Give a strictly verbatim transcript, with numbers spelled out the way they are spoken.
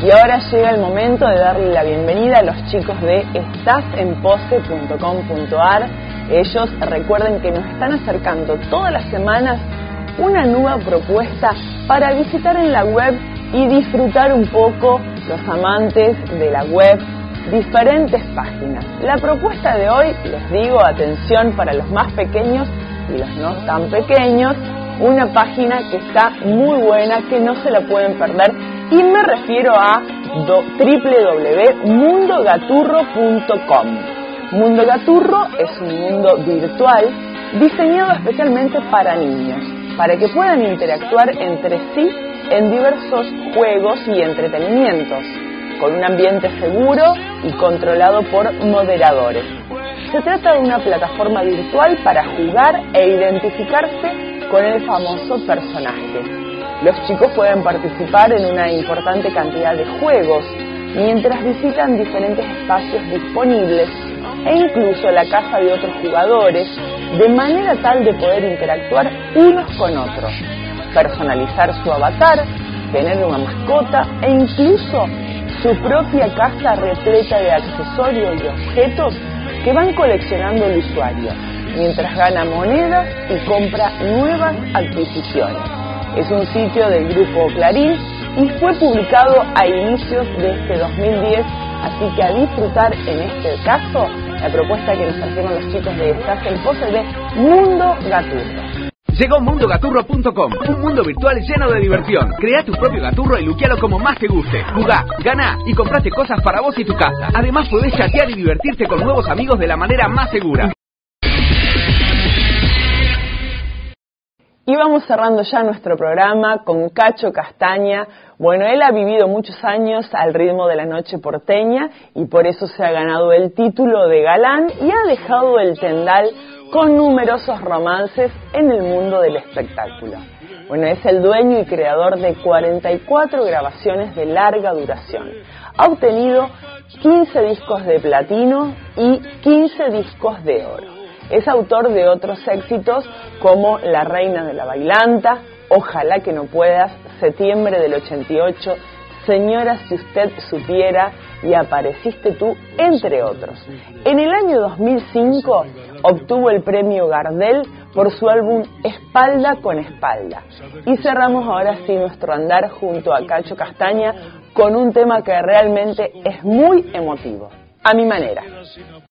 Y ahora llega el momento de darle la bienvenida a los chicos de estás en pose punto com punto ar. Ellos, recuerden que nos están acercando todas las semanas una nueva propuesta para visitar en la web y disfrutar un poco, los amantes de la web, diferentes páginas. La propuesta de hoy, les digo, atención para los más pequeños y los no tan pequeños, una página que está muy buena, que no se la pueden perder, y me refiero a doble u doble u doble u punto mundo gaturro punto com. Mundo Gaturro es un mundo virtual diseñado especialmente para niños, para que puedan interactuar entre sí en diversos juegos y entretenimientos, con un ambiente seguro y controlado por moderadores. Se trata de una plataforma virtual para jugar e identificarse con el famoso personaje. Los chicos pueden participar en una importante cantidad de juegos mientras visitan diferentes espacios disponibles e incluso la casa de otros jugadores, de manera tal de poder interactuar unos con otros, personalizar su avatar, tener una mascota e incluso su propia casa repleta de accesorios y objetos que van coleccionando el usuario, mientras gana monedas y compra nuevas adquisiciones. Es un sitio del grupo Clarín y fue publicado a inicios de este dos mil diez, así que a disfrutar en este caso la propuesta que nos trajeron los chicos de Estás en Pose de Mundo Gaturro. Llegó mundo gaturro punto com, un mundo virtual lleno de diversión. Crea tu propio gaturro y luquealo como más te guste. Jugá, ganá y comprate cosas para vos y tu casa. Además podés chatear y divertirte con nuevos amigos de la manera más segura. Y vamos cerrando ya nuestro programa con Cacho Castaña. Bueno, él ha vivido muchos años al ritmo de la noche porteña y por eso se ha ganado el título de galán y ha dejado el tendal con numerosos romances en el mundo del espectáculo. Bueno, es el dueño y creador de cuarenta y cuatro grabaciones de larga duración. Ha obtenido quince discos de platino y quince discos de oro. Es autor de otros éxitos como La Reina de la Bailanta, Ojalá que no puedas, Septiembre del ochenta y ocho, Señora si usted supiera y Apareciste tú, entre otros. En el año dos mil cinco obtuvo el premio Gardel por su álbum Espalda con Espalda. Y cerramos ahora sí nuestro andar junto a Cacho Castaña con un tema que realmente es muy emotivo, a mi manera.